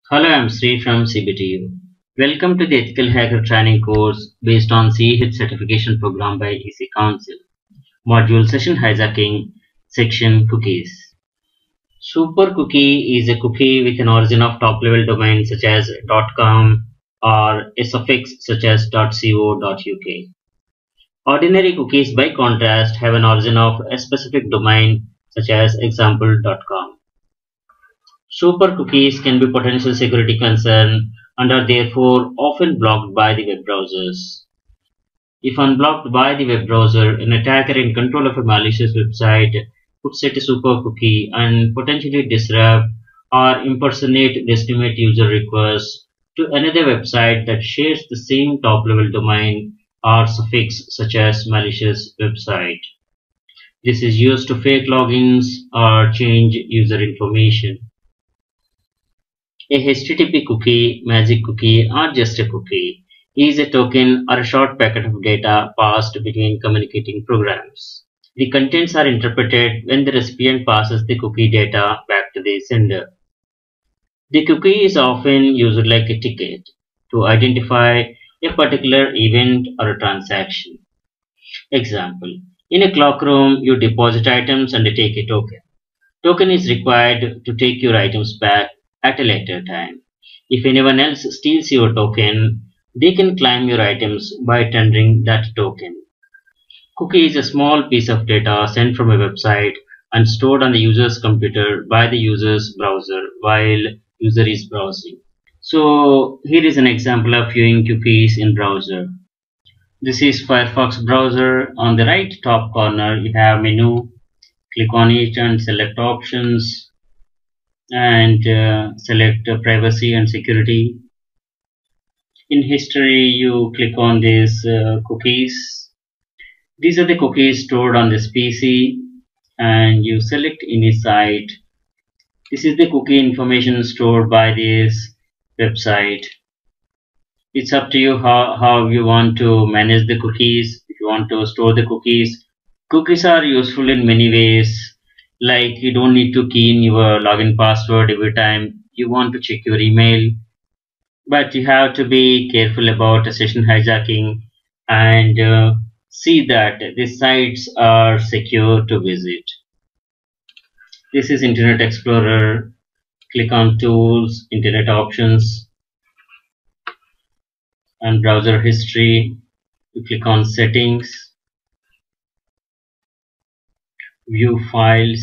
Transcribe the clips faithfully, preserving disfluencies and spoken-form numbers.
Hello, I'm Sri from C B T U. Welcome to the Ethical Hacker Training course based on C E H Certification Program by E C Council. Module Session Hijacking, Section Cookies. Super cookie is a cookie with an origin of top-level domain such as .com or a suffix such as .co.uk. Ordinary cookies, by contrast, have an origin of a specific domain such as example dot com. Super cookies can be potential security concern and are therefore often blocked by the web browsers. If unblocked by the web browser, an attacker in control of a malicious website could set a super cookie and potentially disrupt or impersonate legitimate user requests to another website that shares the same top-level domain or suffix such as malicious website. This is used to fake logins or change user information. A H T T P cookie, magic cookie, or just a cookie is a token or a short packet of data passed between communicating programs. The contents are interpreted when the recipient passes the cookie data back to the sender. The cookie is often used like a ticket to identify a particular event or a transaction. Example: in a clock room, you deposit items and take a token. Token is required to take your items back at a later time. If anyone else steals your token, they can claim your items by tendering that token. Cookie is a small piece of data sent from a website and stored on the user's computer by the user's browser while user is browsing. So here is an example of viewing cookies in browser. This is Firefox browser. On the right top corner you have menu. Click on it and select options and uh, select uh, privacy and security. In history, you click on these uh, cookies. These are the cookies stored on this P C, and you select any site. This is the cookie information stored by this website. It's up to you how, how you want to manage the cookies. If you want to store the cookies, cookies are useful in many ways. Like, you don't need to key in your login password every time you want to check your email, but you have to be careful about session hijacking and uh, see that these sites are secure to visit. This is Internet Explorer. Click on Tools, Internet Options, and Browser History. You click on Settings, View Files,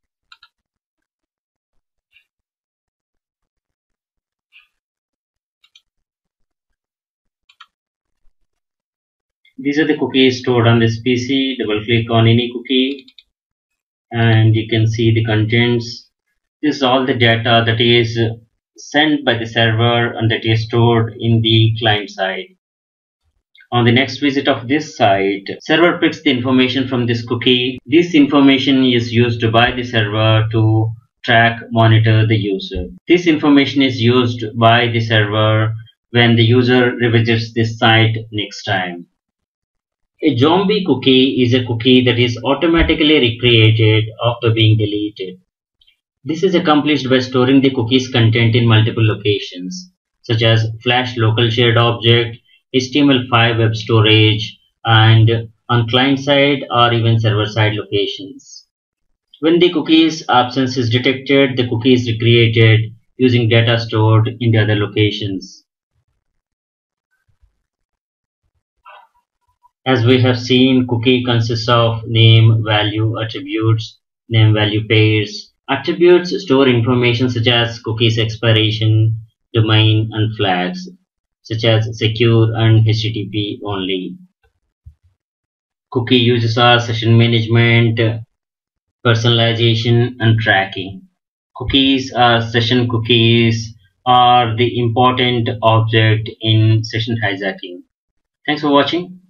these are the cookies stored on this P C. Double click on any cookie and you can see the contents. This is all the data that is sent by the server and that is stored in the client side. On the next visit of this site, server picks the information from this cookie. This information is used by the server to track, monitor the user. This information is used by the server when the user revisits this site next time. A zombie cookie is a cookie that is automatically recreated after being deleted. This is accomplished by storing the cookie's content in multiple locations, such as Flash local shared object, H T M L five web storage, and on client side or even server side locations. When the cookie's absence is detected, the cookie is recreated using data stored in the other locations. As we have seen, cookie consists of name, value, attributes, name, value pairs. Attributes store information such as cookie's expiration, domain, and flags, such as secure and H T T P only. Cookie uses are session management, personalization, and tracking. Cookies or session cookies are the important object in session hijacking. Thanks for watching.